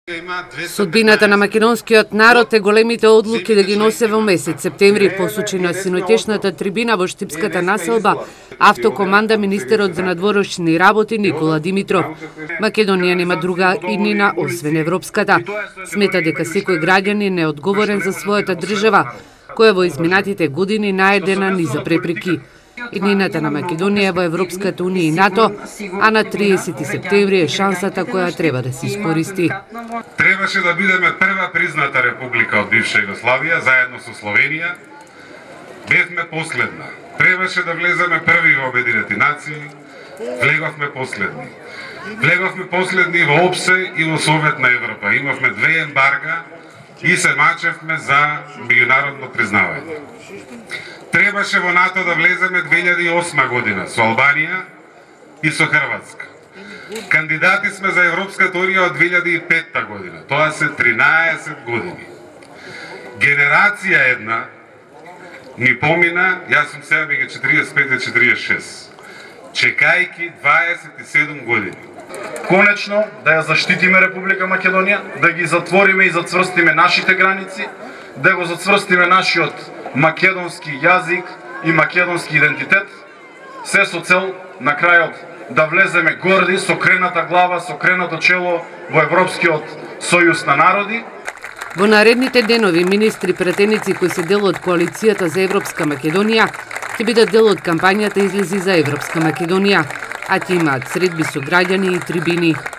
Судбината на македонскиот народ е големите одлуки да ги носе во месец септември, посочи на синоќешната трибина во Штипската населба автокоманда министерот за надворешни работи Никола Димитров. Македонија нема друга иднина освен европската. Смета дека секој граѓанин е одговорен за својата држава, која во изминатите години наедена низа препреки. Иднината на Македонија во Европската унија и НАТО, а на 30 септември е шансата која треба да се искористи. Требаше да бидеме прва призната република од бивша Југославија, заедно со Словенија. Бевме последна. Требаше да влеземе први во Обединети нации, влеговме последни. Влеговме последни во ОПСЕ и во Советна Европа. Имавме 2 ембарга и се мачевме за меѓународно признавање. Требаше во НАТО да влеземе 2008 година со Албанија и со Хрватска. Кандидати сме за Европската унија од 2005 година. Тоа се 13 години. Генерација една ни помина, јас сум сега меѓу 45 и 46, чекајки 27 години. Конечно да ја заштитиме Република Македонија, да ги затвориме и зацврстиме нашите граници, да го зацврстиме нашиот македонски јазик и македонски идентитет, се со цел на крајот да влеземе горди, со крената глава, со кренато чело во Европскиот сојуз на народи. Во наредните денови министри пратеници кои се дел од коалицијата за Европска Македонија ќе бидат дел од кампањата излези за Европска Македонија, а ќе имаат средби со граѓани и трибини.